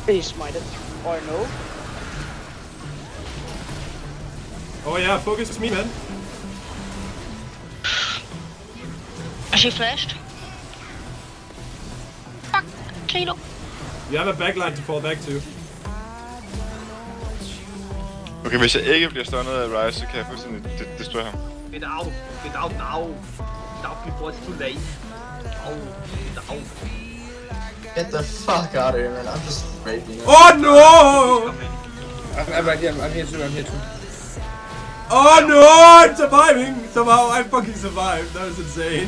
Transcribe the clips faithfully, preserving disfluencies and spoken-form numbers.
Please mind it. Or no. Oh yeah, focus me, man. She flashed. Fuck, Kilo. You have a backline to fall back to. Okay, hvis jeg ikke bliver stunnet af Ryze, så kan jeg fuldstændig destruere ham. Get out! Get out now! Get out before it's too late! Oh, get out! Get the fuck out of here, man. I'm just raping it. Oh no! I'm, I'm right here, I'm here too, I'm here too. Oh no! I'm surviving! Somehow I fucking survived. That was insane.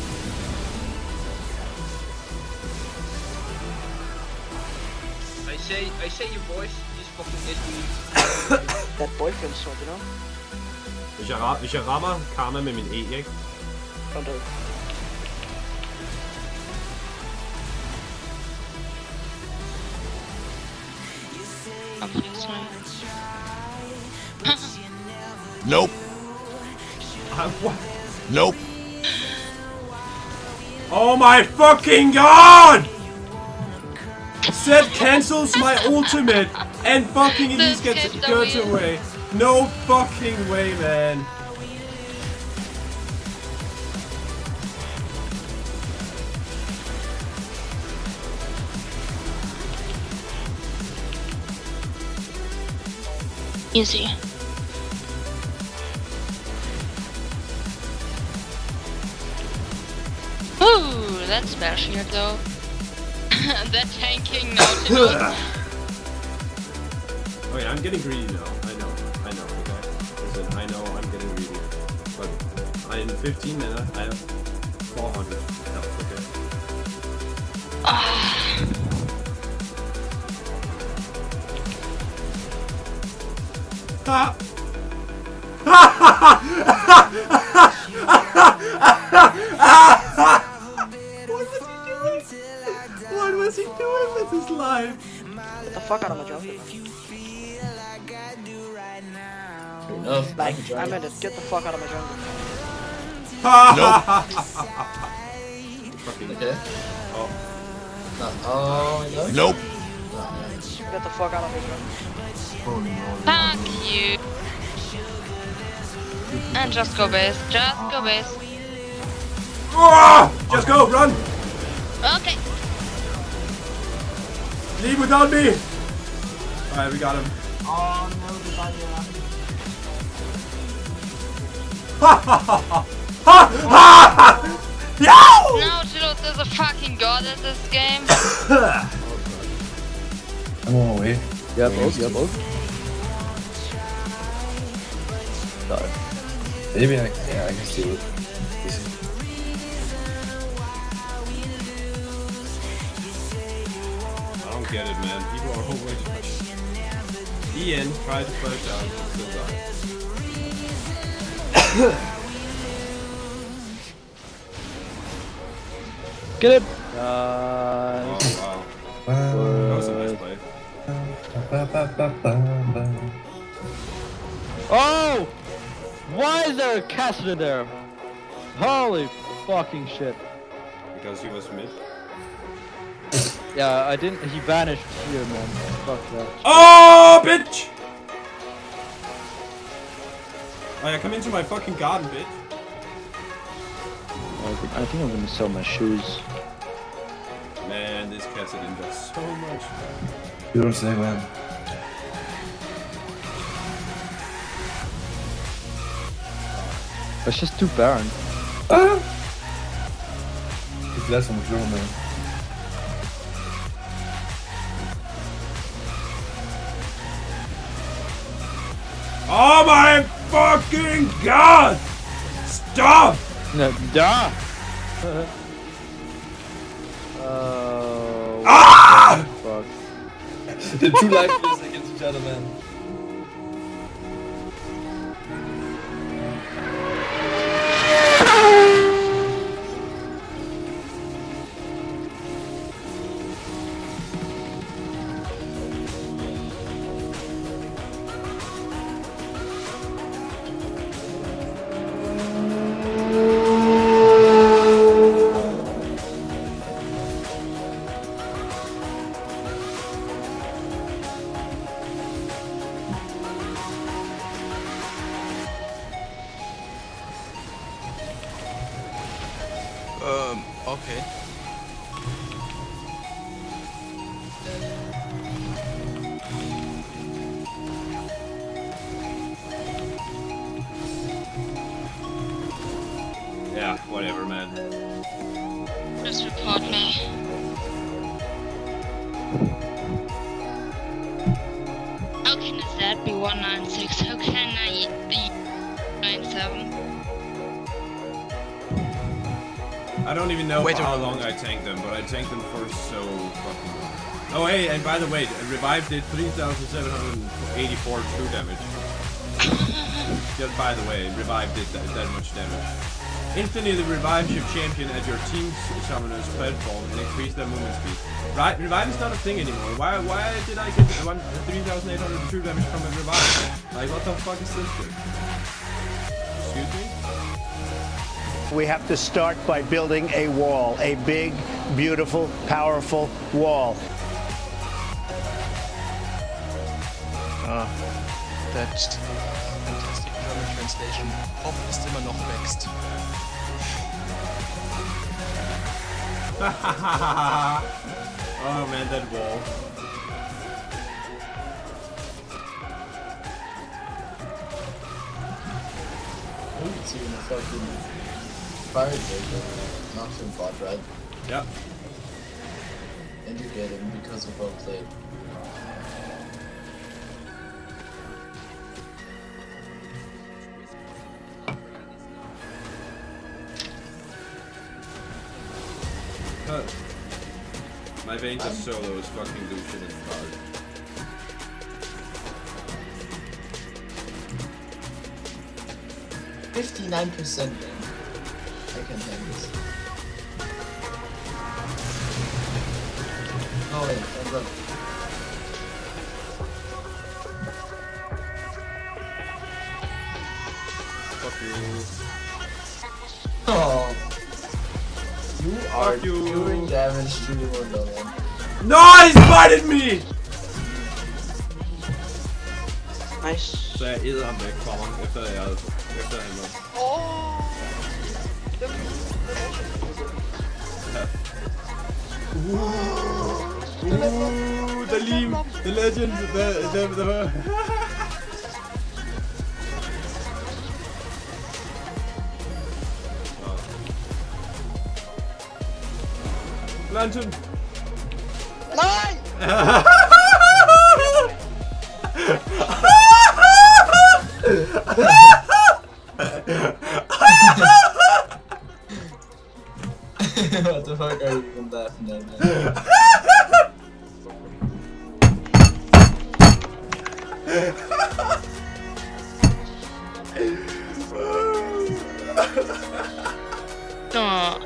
I say, I say you boys, this fucking S D. That boyfriend sword, you know? Hvis jeg, ram, hvis jeg rammer Karma med min E, ikke? Don't do it. Nope. Uh, what? Nope. Oh my fucking god! Set cancels my ultimate and fucking Elise gets goes away. No fucking way, man. Easy. Ooh, that's smash here though. That tanking Nautilus. Oh yeah, I'm getting greedy now. I know, I know, okay? Listen, I know I'm getting greedy. But I, in fifteen minutes, I have four hundred health, okay? Ha! What was he doing? What was he doing with his life? Get the fuck out of my jungle. Fair enough. Like, I meant it. Get the fuck out of my jungle. Fucking Okay. Oh. No. Oh, no? Nope. Get the fuck out of my jungle. Fuck you. And just go base. Just go base. Oh! Just go, run! Okay. Leave without me! Alright, we got him. Oh, no, the body around. Ha ha ha ha! Ha ha! Yo! Nautilus is a fucking god at this game. I'm on my way. Yeah, both, yeah, both. Sorry. Maybe I, yeah, I can steal it. Easy. I don't get it, man. People are always rushing. Ian tried to flash down, still died. Get it! Uh, Oh, wow. That was a nice play. oh! Why is there a caster there? Holy fucking shit. Because he was mid. Yeah, I didn't. He vanished here, man. Fuck that. Oh, bitch! Oh yeah, come into my fucking garden, bitch. I think, I think I'm gonna sell my shoes. Man, this Kassadin does so much. You don't say, man. It's just too barren. Ah! It's less on the floor, man. Oh my fucking god! Stop! No, da! Oh. Ah! Fuck. They're too lifeless against each other, man. Um, okay. Yeah, whatever, man. Just report me. How can that be one nine six? How can I be nine seven? I don't even know Wait for how a long I tanked them, but I tanked them for so fucking long. Oh hey, and by the way, Revive did three thousand seven hundred eighty-four true damage. Just by the way, Revive did that, that much damage. Instantly, the Revive your champion at your team's summoner's platform and increase their movement speed. Right, Revive is not a thing anymore. Why Why did I get three thousand eight hundred true damage from a Revive? Like, what the fuck is this shit? Excuse me? We have to start by building a wall, a big, beautiful, powerful wall. Ah, that's fantastic German translation. Pop ist immer noch wächst. Oh man, that wall. It's even a fucking fire breaker, not from bot, right? Yep. And you get him because of well played. Uh, my veins of solo is fucking Lucian and Bard. fifty-nine percent then. I can handle this. Oh wait, I'm done. Fuck you. Oh. You are Fuck you. doing damage to the window, man. No, he spotted me! Nice. Så jeg æder ham væk fra mig, efter jeg efter han var. Oh. Ja. Ooh, the Liam, the legend, the the the. Lantern. Nej! What the fuck are you even laughing at, man? Oh.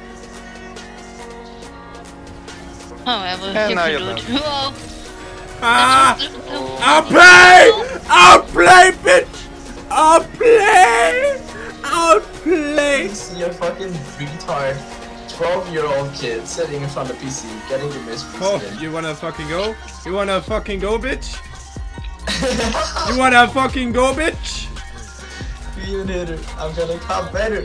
However, And you now can you're do it. done. Whoa! Ah! That was the- I'll play! I'll play, bitch! I'll play! I'll play! It's your fucking retard twelve year old kid sitting in front of P C getting the miss Oh, skin. you wanna fucking go? You wanna fucking go, bitch? You wanna fucking go, bitch? You hit it. I'm gonna come better.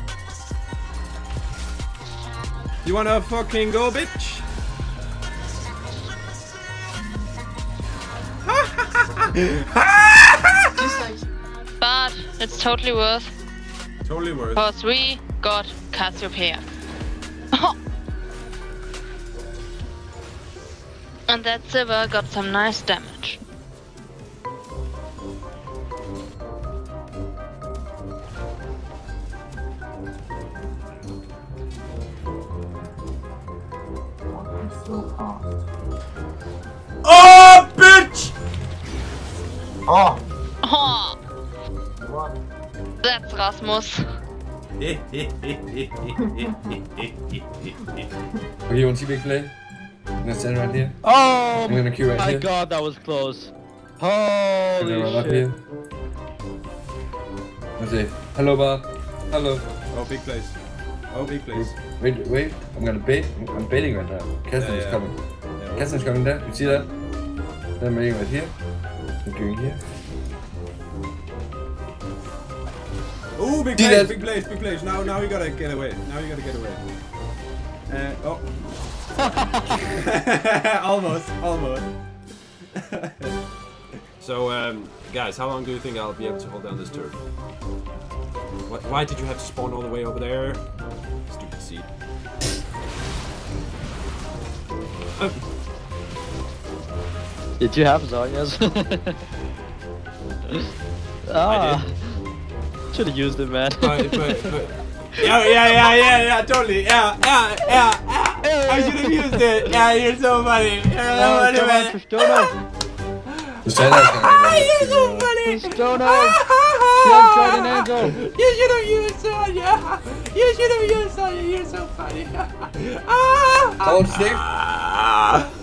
You wanna fucking go, bitch? But it's totally worth. Totally worth. Because we got Cassiopeia. And that Silver got some nice damage. Oh, bitch! Oh! Oh, What? that's Rasmus. Okay, you want to see big play? I'm gonna stand right here. Oh I'm gonna queue right my here. god, that was close. I'm gonna run Holy up shit. here. Let's say, hello, Bob. Hello. Oh, big place. Oh, big place. Wait, wait. I'm gonna bait. I'm, I'm baiting right now. Keston Yeah, is yeah. coming. Yeah, Keston's coming there. You see that? Then I'm baiting right here. I'm doing here. Ooh, Ooh, big See place, that? big place, big place. Now, now you gotta get away. Now you gotta get away. Uh, oh. almost, almost. So, um, guys, how long do you think I'll be able to hold down this turret? What, why did you have to spawn all the way over there? Stupid seed. Oh. Did you have Zonia's? ah, should have used it, man. But, but, but, yeah, yeah, yeah, yeah, yeah, totally. Yeah, yeah, yeah, yeah. I should have used it. Yeah, you're so funny. You're so Oh, funny, come on, man. Tristona. Tristona's gonna be You're so funny. Tristona. She has Guardian Angel. You should have used Sonya. You should have used Sonya. You're so funny. Ah, How old is Dave? ah,